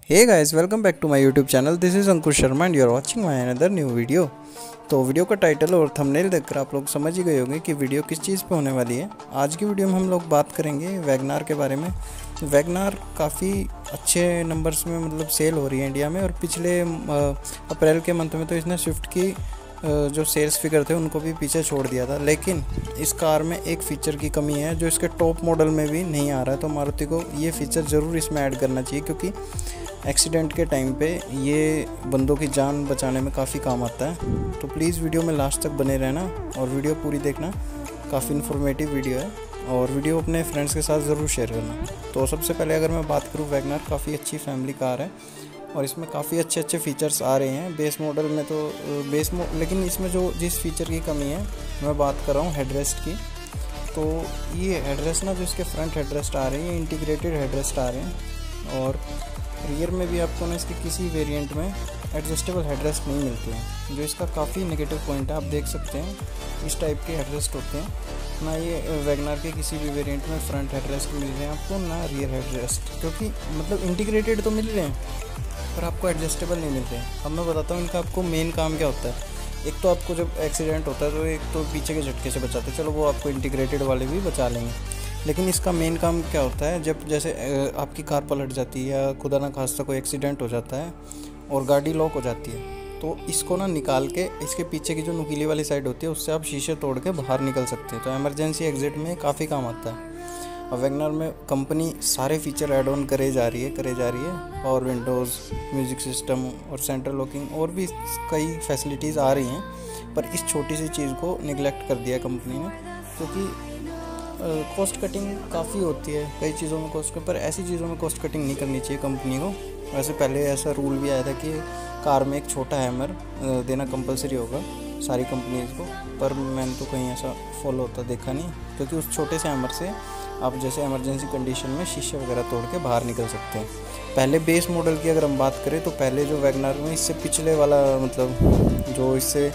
Hey guys, welcome back to my YouTube channel. This is Ankush Sharma and you are watching my another new video. तो video का title और thumbnail देखकर आप लोग समझ ही गए होंगे कि वीडियो किस चीज़ पे होने वाली है। आज की वीडियो में हम लोग बात करेंगे वैगनार के बारे में। वैगनार काफ़ी अच्छे नंबर्स में मतलब सेल हो रही है इंडिया में, और पिछले अप्रैल के मंथ में तो इसने स्विफ्ट की जो सेल्स फिगर थे उनको भी पीछे छोड़ दिया था। लेकिन इस कार में एक फ़ीचर की कमी है जो इसके टॉप मॉडल में भी नहीं आ रहा है, तो मारुति को ये फ़ीचर ज़रूर इसमें ऐड करना चाहिए, क्योंकि एक्सीडेंट के टाइम पे ये बंदों की जान बचाने में काफ़ी काम आता है। तो प्लीज़ वीडियो में लास्ट तक बने रहना और वीडियो पूरी देखना, काफ़ी इन्फॉर्मेटिव वीडियो है, और वीडियो अपने फ्रेंड्स के साथ ज़रूर शेयर करना। तो सबसे पहले अगर मैं बात करूँ, वैगनार काफ़ी अच्छी फैमिली कार है और इसमें काफ़ी अच्छे फीचर्स आ रहे हैं। बेस मॉडल में तो लेकिन इसमें जो जिस फीचर की कमी है मैं बात कर रहा हूँ हेडरेस्ट की। तो ये हेडरेस्ट ना, जो इसके फ्रंट हेडरेस्ट आ रहे हैं, इंटीग्रेटेड हेडरेस्ट आ रहे हैं, और रियर में भी आपको ना इसके किसी वेरिएंट में एडजस्टेबल हेडरेस्ट नहीं मिलते हैं, जो इसका काफ़ी नेगेटिव पॉइंट है। आप देख सकते हैं इस टाइप के हेडरेस्ट होते हैं ना। ये वैगनार के किसी भी वेरिएंट में फ्रंट हेडरेस्ट मिल रहे हैं आपको ना रियर हेडरेस्ट, क्योंकि मतलब इंटीग्रेटेड तो मिल रहे हैं पर आपको एडजस्टेबल नहीं मिल रहे हैं। अब मैं बताता हूँ इनका आपको मेन काम क्या होता है। एक तो आपको जब एक्सीडेंट होता है तो एक तो पीछे के झटके से बचाते हैं, चलो वो आपको इंटीग्रेटेड वाले भी बचा लेंगे, लेकिन इसका मेन काम क्या होता है, जब जैसे आपकी कार पलट जाती है या खुदा ना खास्ता कोई एक्सीडेंट हो जाता है और गाड़ी लॉक हो जाती है, तो इसको ना निकाल के इसके पीछे की जो नुकीली वाली साइड होती है उससे आप शीशे तोड़ के बाहर निकल सकते हैं। तो इमरजेंसी एग्जिट में काफ़ी काम आता है। और वैगनार में कंपनी सारे फीचर ऐड ऑन करे जा रही है, और विंडोज़, म्यूज़िक सिस्टम और सेंट्रल लॉकिंग और भी कई फैसिलिटीज़ आ रही हैं, पर इस छोटी सी चीज़ को निगलेक्ट कर दिया कंपनी ने, क्योंकि कॉस्ट कटिंग काफ़ी होती है कई चीज़ों में पर ऐसी चीज़ों में कॉस्ट कटिंग नहीं करनी चाहिए कंपनी को। वैसे पहले ऐसा रूल भी आया था कि कार में एक छोटा हैमर देना कंपलसरी होगा सारी कंपनीज़ को, पर मैंने तो कहीं ऐसा फॉलो होता देखा नहीं, क्योंकि उस छोटे से हैमर से आप जैसे इमरजेंसी कंडीशन में शीशे वगैरह तोड़ के बाहर निकल सकते हैं। पहले बेस मॉडल की अगर हम बात करें तो पहले जो वैगनार में इससे पिछले वाला मतलब जो इससे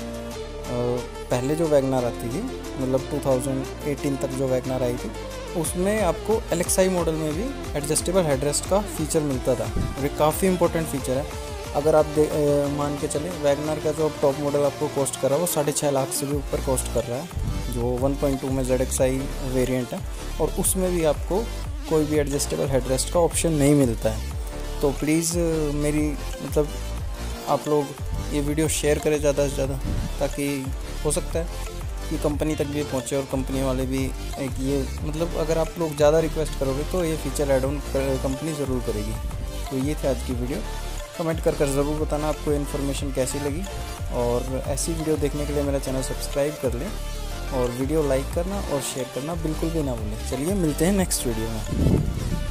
पहले जो वैगनार आती थी, मतलब 2018 तक जो वैगनार आई थी, उसमें आपको LXi मॉडल में भी एडजस्टेबल हेडरेस्ट का फीचर मिलता था, और ये काफ़ी इंपॉर्टेंट फीचर है। अगर आप मान के चलें वैगनार का जो टॉप मॉडल आपको कॉस्ट कर रहा है वो 6.5 लाख से भी ऊपर कॉस्ट कर रहा है, जो 1.2 में ZXi वेरिएंट है, और उसमें भी आपको कोई भी एडजस्टेबल हेडरेस्ट का ऑप्शन नहीं मिलता है। तो प्लीज़ मेरी मतलब आप लोग ये वीडियो शेयर करें ज़्यादा से ज़्यादा, ताकि हो सकता है कि कंपनी तक भी पहुँचे और कंपनी वाले भी एक ये मतलब अगर आप लोग ज़्यादा रिक्वेस्ट करोगे तो ये फीचर ऐड ऑन कंपनी ज़रूर करेगी। तो ये थी आज की वीडियो। कमेंट कर ज़रूर बताना आपको इन्फॉर्मेशन कैसी लगी, और ऐसी वीडियो देखने के लिए मेरा चैनल सब्सक्राइब कर लें, और वीडियो लाइक करना और शेयर करना बिल्कुल भी ना भूलें। चलिए मिलते हैं नेक्स्ट वीडियो में।